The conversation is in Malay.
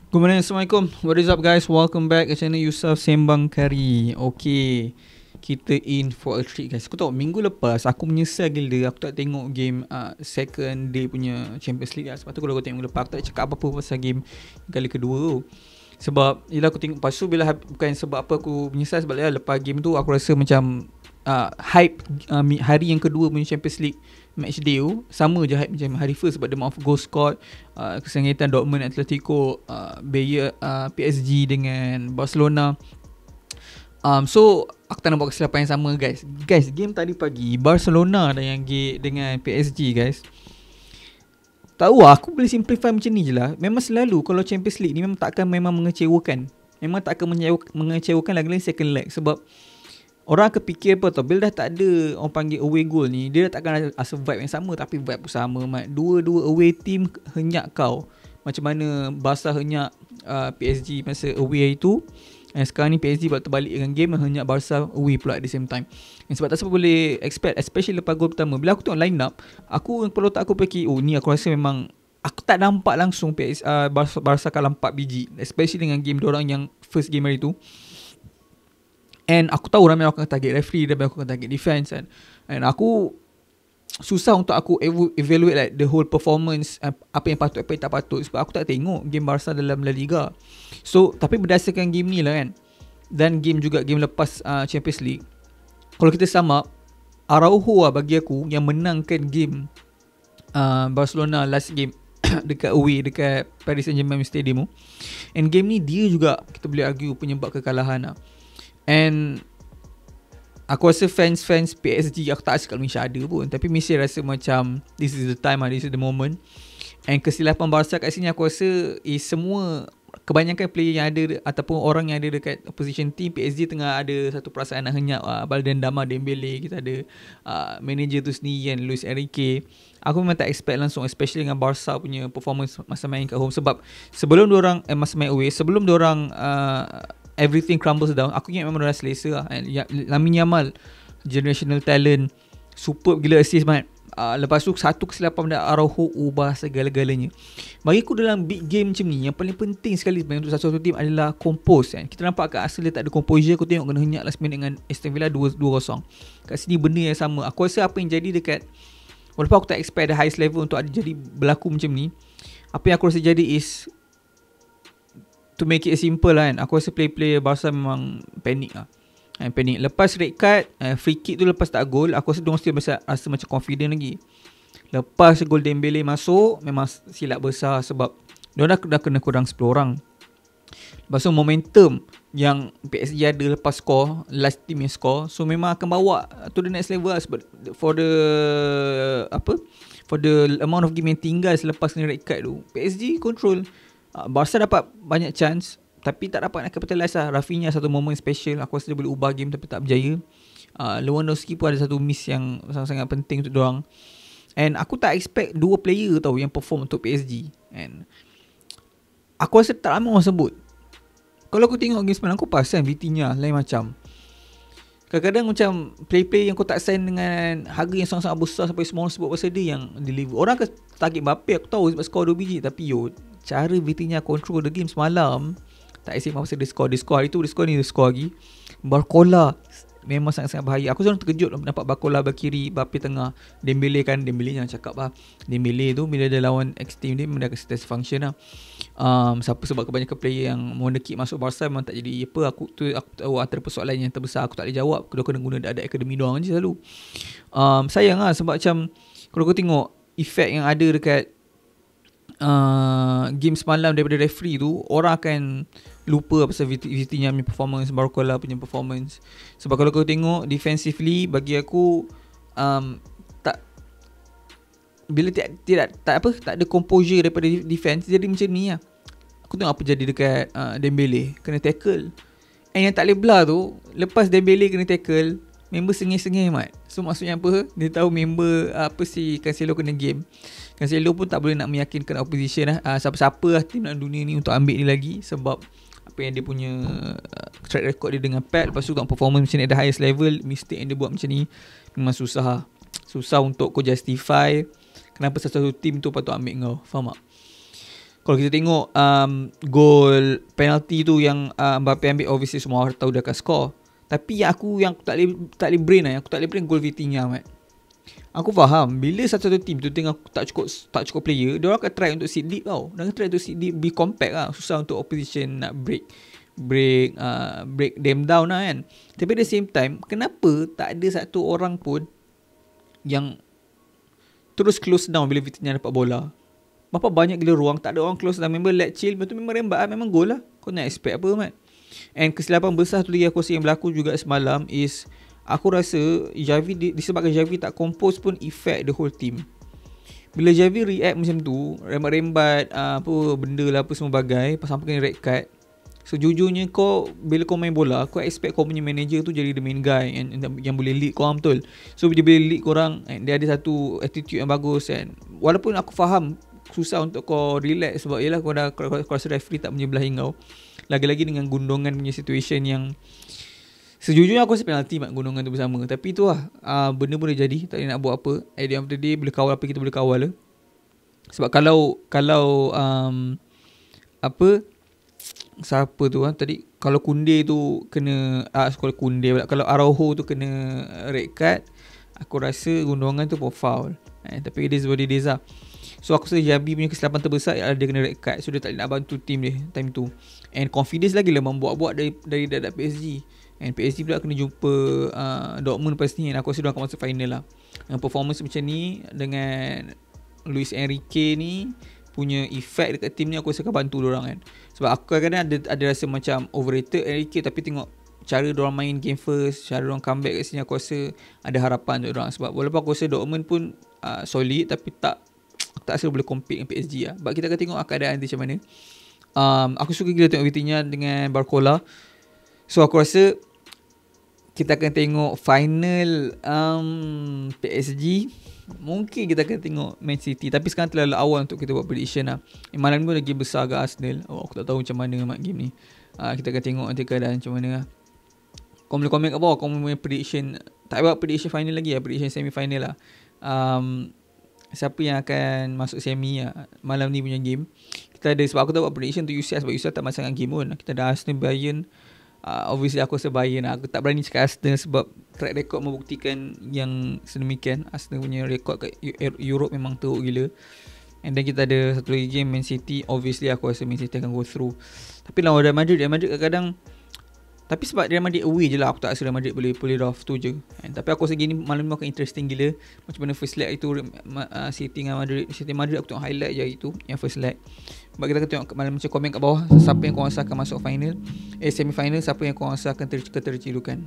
Good morning, Assalamualaikum. What is up guys? Welcome back ke channel Yusuf Sembang Kari. Okay, kita in for a treat guys. Aku tahu minggu lepas aku menyesal gila aku tak tengok game second day punya Champions League lah. Sebab tu kalau aku tengok minggu lepas aku tak cakap apa-apa pasal game kali kedua tu. Sebab yelah aku tengok lepas tu bukan sebab apa aku menyesal, sebab lepas game tu aku rasa macam hype hari yang kedua punya Champions League match day tu sama je hype macam hari first, sebab the amount of goal scored, kesengitan Dortmund, Atletico, Bayer, PSG dengan Barcelona. So aku tak nak buat kesilapan yang sama guys. Game tadi pagi Barcelona dengan PSG guys. Tahu lah, aku boleh simplify macam ni je lah. Memang selalu kalau Champions League ni memang mengecewakan. Memang tak akan mengecewakan lagi second leg. Sebab orang akan fikir apa tau, bila dah tak ada orang panggil away goal ni, dia dah takkan rasa vibe yang sama. Tapi vibe pun sama mat. Dua away team henyak kau. Macam mana Barca henyak PSG masa away itu, dan sekarang ni PSG buat terbalik dengan game henyak Barca away pula at the same time. Yang sebab tak siapa boleh expect, especially lepas gol pertama. Bila aku tengok line up, kalau tak aku fikir, oh ni aku rasa memang aku tak nampak langsung Barca kalah 4 biji, especially dengan game diorang yang first game hari tu. And aku tahu ramai orang akan target referee, ramai orang akan target defense kan. And aku susah untuk aku evaluate like the whole performance, apa yang patut, apa yang tak patut, sebab aku tak tengok game Barca dalam La Liga. So tapi berdasarkan game ni lah kan, dan game lepas Champions League, kalau kita sum up, Araujo lah bagi aku yang menangkan game Barcelona last game dekat away dekat Paris Saint-Germain Stadium tu. And game ni dia juga kita boleh argue penyebab kekalahan lah. And aku rasa fans PSG, aku tak rasa kalau Malaysia ada pun, tapi Malaysia rasa macam this is the time lah, this is the moment. And kesilapan Barca kat sini aku rasa semua, kebanyakan player yang ada ataupun orang yang ada dekat opposition team PSG tengah ada satu perasaan nak henyak Baldan Dama, Dembele, kita ada manager tu sendiri kan, Luis Enrique. Aku memang tak expect langsung, especially dengan Barca punya performance masa main kat home. Sebab sebelum diorang masa main away, sebelum diorang everything crumbles down, aku ingat memang diorang selesa lah. Lamine Yamal, generational talent, superb gila assist man. Lepas tu satu kesilapan pada Araujo ubah segala-galanya. Bagi aku dalam big game macam ni, yang paling penting sekali untuk satu tim adalah compose kan. Kita nampak kat Arsenal dia tak ada composure. Aku tengok kena henyak last minute dengan Aston Villa 2-0. Kat sini benda yang sama. Aku rasa apa yang jadi dekat, walaupun aku tak expect the highest level untuk ada jadi berlaku macam ni, apa yang aku rasa jadi is, to make it simple lah kan, aku rasa player Barca memang panik lah. Panik. Lepas red card, free kick tu lepas tak gol, aku rasa diorang still rasa macam confident lagi. Lepas gol Dembele masuk, memang silap besar sebab diorang dah kena kurang 10 orang. Lepas tu momentum yang PSG ada lepas score, last team yang score, so memang akan bawa to the next level lah. Sebab for the amount of game yang tinggal selepas kena red card tu, PSG control. Barca dapat banyak chance tapi tak dapat nak capitalize lah. Rafinha satu moment special, aku rasa dia boleh ubah game tapi tak berjaya. Lewandowski pun ada satu miss yang sangat-sangat penting untuk diorang. And aku tak expect dua player tau yang perform untuk PSG. And aku rasa tak ramai orang sebut. Kalau aku tengok game semalam, aku perasan Vitinha lain macam. Kadang-kadang macam play-play yang kau tak sign dengan harga yang sangat-sangat besar sampai semua orang sebut pasal dia yang deliver. Orang akan target Mbappe, aku tahu sebab skor 2 biji. Tapi cara Vitinha control the game semalam, tak esok pasal dia score hari tu, dia score lagi. Barcola memang sangat-sangat bahaya. Aku seorang terkejut nampak Barcola berkiri, Mbappe tengah. Dembele jangan cakap lah. Dembele tu bila dia lawan X-Team dia memang dah kasi test function lah. Sebab kebanyakan player yang wonderkid masuk Barca memang tak jadi apa. Aku tahu antara persoalan yang terbesar aku tak boleh jawab. Kau kena guna ada akademi doang je selalu. Sayang lah sebab macam kalau kau tengok efek yang ada dekat game semalam daripada referee tu, orang akan lupa pasal Vitinha punya performance, Barcola punya performance. Sebab kalau kau tengok defensively, bagi aku bila tak ada composure daripada defense, jadi macam ni lah. Aku tengok apa jadi dekat Dembele kena tackle. And yang tak boleh belah tu, lepas Dembele kena tackle, member sengih-sengih mat. So maksudnya apa? Dia tahu member si Cancelo kena game. Cancelo pun tak boleh nak meyakinkan opposition lah, siapa-siapa lah tim dalam dunia ni untuk ambil dia lagi. Sebab apa yang dia punya track record dia dengan Pep, lepas tu tengok performance macam ni at the highest level, mistake yang dia buat macam ni, memang susah untuk kau justify kenapa satu tim tu patut ambil kau. Faham tak? Kalau kita tengok gol penalty tu yang Mbappe ambil, obviously semua orang tahu dia akan score. Tapi yang aku tak boleh brain lah, yang aku tak boleh brain gol Vitinha, Mat. Aku faham bila satu-satu team tu tengok tak cukup player, dia orang akan try untuk sit deep tau. Dia akan try untuk sit deep, be compact lah. Susah untuk opposition nak break them down lah kan. Tapi at the same time, kenapa tak ada satu orang pun yang terus close down bila Vitinha dapat bola? Berapa banyak gila ruang, tak ada orang close down. Member let chill, betul memang rembat lah, memang gol lah. Kau nak expect apa, Mat? And kesilapan besar tu lagi aku rasa yang berlaku juga semalam is, aku rasa Xavi disebabkan Xavi tak compose pun affect the whole team. Bila Xavi react macam tu, rembat-rembat apa benda lah apa semua bagai, sampai kena red card. Sejujurnya bila kau main bola, kau expect kau punya manager tu jadi the main guy yang boleh lead korang betul. So dia boleh lead korang, and dia ada satu attitude yang bagus kan. Walaupun aku faham susah untuk kau relax sebab yelah kau rasa referee tak menyebelah kau. Lagi-lagi dengan Gundogan punya situation yang sejujurnya aku rasa penalti mat Gundogan tu bersama. Tapi tu lah, benda boleh jadi, tak boleh nak buat apa. At the end of the day, boleh kawal apa kita boleh kawal lah. Sebab kalau siapa tu tadi, kalau Kunde tu kena kalau Araujo tu kena red card, aku rasa Gundogan tu pun foul. Tapi it is what it is lah. So aku rasa Xavi punya kesilapan terbesar ialah dia kena red card. So dia tak nak bantu team dia time tu. And confidence lagi lah membuat-buat dari PSG. And PSG pula kena jumpa Dortmund lepas ni. And aku rasa dia akan masuk final lah. Dengan performance macam ni, dengan Luis Enrique ni punya effect dekat team ni, aku rasa akan bantu diorang kan. Sebab aku kadang-kadang ada rasa macam overrated Enrique, tapi tengok cara diorang main game first, cara diorang comeback kat sini, aku rasa ada harapan untuk diorang. Sebab walaupun aku rasa Dortmund pun solid, tapi tak rasa boleh compete dengan PSG lah. Sebab kita akan tengok keadaan dia macam mana. Aku suka gila tengok Vitinha dengan Barcola. So aku rasa kita akan tengok final PSG. Mungkin kita akan tengok Man City. Tapi sekarang terlalu awal untuk kita buat prediction lah. Malam ni pun lagi besar ke Arsenal. Aku tak tahu macam mana mat game ni. Kita akan tengok nanti keadaan macam mana lah. Kau boleh komen kat bawah kau punya prediction. Tak buat prediction final lagi lah, prediction semi final lah. Siapa yang akan masuk semi lah malam ni punya game. Kita ada, sebab aku tak buat prediction tu UCL, sebab UCL tak masang game pun. Kita ada Arsenal Bayern. Obviously aku rasa Bayern lah. Aku tak berani cakap Arsenal sebab track record membuktikan yang sedemikian. Arsenal punya record kat Europe memang teruk gila. And then kita ada satu lagi game Man City. Obviously aku rasa Man City akan go through. Tapi lawan Real Madrid kadang-kadang, tapi sebab Real Madrid away je lah, aku tak rasa Real Madrid boleh pull it off tu je. Tapi aku rasa gini malam ni akan interesting gila. Macam mana first leg itu City dengan Madrid. City Madrid aku tengok highlight je itu, yang first leg. Sebab kita akan tengok malam macam komen kat bawah siapa yang korang rasa akan masuk final, semi final, siapa yang korang rasa akan ketercidukan.